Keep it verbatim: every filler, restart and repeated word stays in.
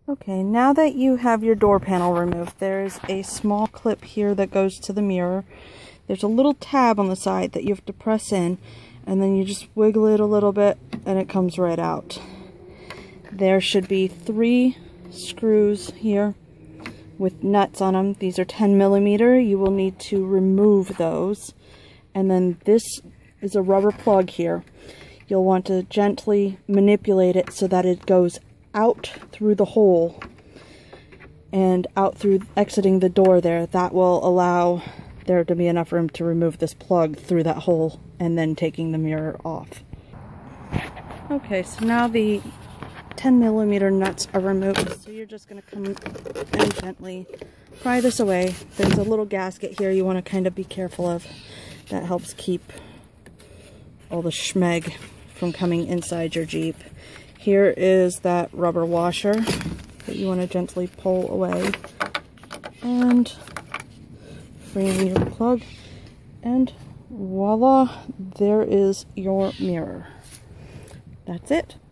Okay, now that you have your door panel removed, there's a small clip here that goes to the mirror. There's a little tab on the side that you have to press in, and then you just wiggle it a little bit and it comes right out. There should be three screws here with nuts on them. These are ten millimeter. You will need to remove those. And then this is a rubber plug here. You'll want to gently manipulate it so that it goes out through the hole and out through exiting the door there. That will allow there to be enough room to remove this plug through that hole and then taking the mirror off. Okay, so now the ten millimeter nuts are removed, so you're just going to come and gently pry this away. There's a little gasket here you want to kind of be careful of. That helps keep all the schmeg from coming inside your Jeep. Here is that rubber washer that you want to gently pull away and freeing your plug, and voila, there is your mirror. That's it.